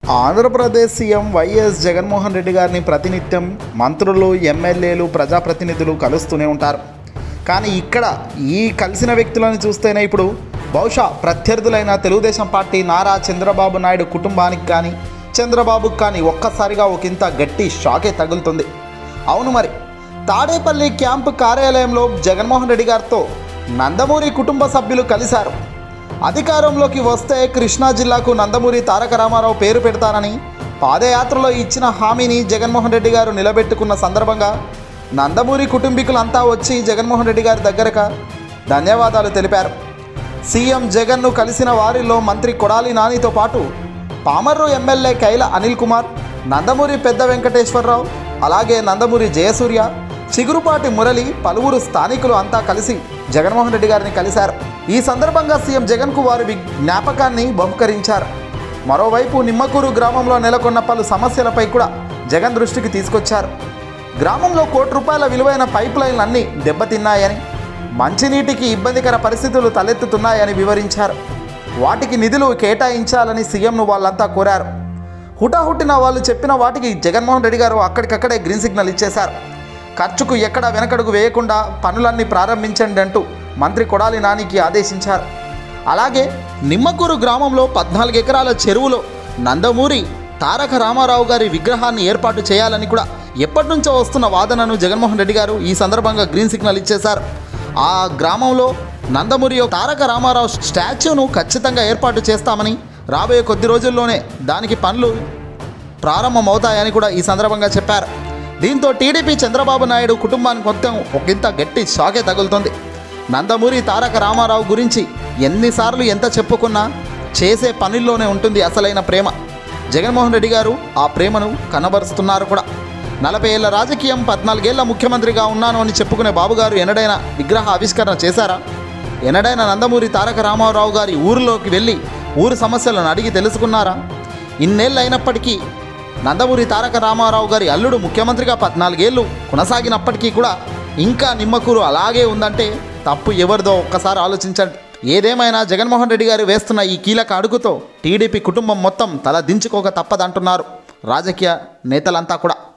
Andhra Pradesh CM YS Jaganmohan Reddy గారిని ప్రతినిత్యం మంత్రులు, ఎమ్మెల్యేలు, ప్రజాప్రతినిధులు కలుస్తూనే ఉంటారు. కానీ ఇక్కడ ఈ కలిసిన వ్యక్తులను చూస్తేనే ఇప్పుడు బహుశా ప్రత్యర్థులైన తెలుగుదేశం పార్టీ నారా చంద్రబాబు నాయుడు కుటుంబానికి కానీ, చంద్రబాబుకు కానీ ఒక్కసారిగా ఒకంత గట్టి షాకే తగులుతుంది. అవును, మరి తాడేపల్లి క్యాంపు కార్యాలయంలో జగన్మోహన్ రెడ్డి గారితో నందమూరి కుటుంబ సభ్యులు కలిశారు. అధికారంలోకి వస్తే కృష్ణా జిల్లాకు నందమూరి తారక రామారావు పేరు పెడతానని పాదయాత్రలో ఇచ్చిన హామీని జగన్మోహన్ రెడ్డి గారు నిలబెట్టుకున్న సందర్భంగా నందమూరి కుటుంబీకులంతా వచ్చి జగన్మోహన్ రెడ్డి గారి దగ్గరగా ధన్యవాదాలు తెలిపారు. సీఎం జగన్ను కలిసిన వారిలో మంత్రి కొడాలి నానితో పాటు పామర్రు ఎమ్మెల్యే కైల అనిల్ కుమార్, నందమూరి పెద్ద వెంకటేశ్వరరావు, అలాగే నందమూరి జయసూర్య, చిగురుపాటి మురళి, పలువురు స్థానికులు అంతా కలిసి జగన్మోహన్ రెడ్డి గారిని కలిశారు. ఈ సందర్భంగా సీఎం జగన్కు వారి జ్ఞాపకాన్ని బహుకరించారు. మరోవైపు నిమ్మకూరు గ్రామంలో నెలకొన్న పలు సమస్యలపై కూడా జగన్ దృష్టికి తీసుకొచ్చారు. గ్రామంలో ₹1 విలువైన పైప్ లైన్లన్నీ దెబ్బతిన్నాయని, మంచినీటికి ఇబ్బందికర పరిస్థితులు తలెత్తుతున్నాయని వివరించారు. వాటికి నిధులు కేటాయించాలని సీఎంను వాళ్ళంతా కోరారు. హుటాహుటిన వాళ్ళు చెప్పిన వాటికి జగన్మోహన్ రెడ్డి గారు అక్కడికక్కడే గ్రీన్ సిగ్నల్ ఇచ్చేశారు. ఖర్చుకు ఎక్కడా వెనకడుగు వేయకుండా పనులన్నీ ప్రారంభించండి అంటూ మంత్రి కొడాలి నానికి ఆదేశించారు. అలాగే నిమ్మకూరు గ్రామంలో 14 ఎకరాల చెరువులో నందమూరి తారక రామారావు గారి విగ్రహాన్ని ఏర్పాటు చేయాలని కూడా ఎప్పటి నుంచో వస్తున్న వాదనను జగన్మోహన్ రెడ్డి గారు ఈ సందర్భంగా గ్రీన్ సిగ్నల్ ఇచ్చేశారు. ఆ గ్రామంలో నందమూరి తారక రామారావు స్టాచ్యూను ఖచ్చితంగా ఏర్పాటు చేస్తామని, రాబోయే కొద్ది రోజుల్లోనే దానికి పనులు ప్రారంభమవుతాయని కూడా ఈ సందర్భంగా చెప్పారు. దీంతో టీడీపీ చంద్రబాబు నాయుడు కుటుంబానికి మొత్తం ఒకంత గట్టి షాకే తగులుతుంది. నందమూరి తారక రామారావు గురించి ఎన్నిసార్లు ఎంత చెప్పుకున్నా చేసే పనుల్లోనే ఉంటుంది అసలైన ప్రేమ. జగన్మోహన్ రెడ్డి గారు ఆ ప్రేమను కనబరుస్తున్నారు కూడా. 40 ఏళ్ల రాజకీయం, 14 ఏళ్ల ముఖ్యమంత్రిగా ఉన్నాను అని చెప్పుకునే బాబుగారు ఎన్నడైనా విగ్రహ ఆవిష్కరణ చేశారా? ఎన్నడైనా నందమూరి తారక రామారావు గారి ఊరిలోకి వెళ్ళి ఊరు సమస్యలను అడిగి తెలుసుకున్నారా? ఇన్నేళ్ళు అయినప్పటికీ నందమూరి తారక రామారావు గారి అల్లుడు ముఖ్యమంత్రిగా 14 ఏళ్ళు కొనసాగినప్పటికీ కూడా ఇంకా నిమ్మకూరు అలాగే ఉందంటే తప్పు ఎవరిదో ఒక్కసారి ఆలోచించండి. ఏదేమైనా జగన్మోహన్ రెడ్డి గారు వేస్తున్న ఈ కీలక అడుగుతో టీడీపీ కుటుంబం మొత్తం తల దించుకోక తప్పదంటున్నారు రాజకీయ నేతలంతా కూడా.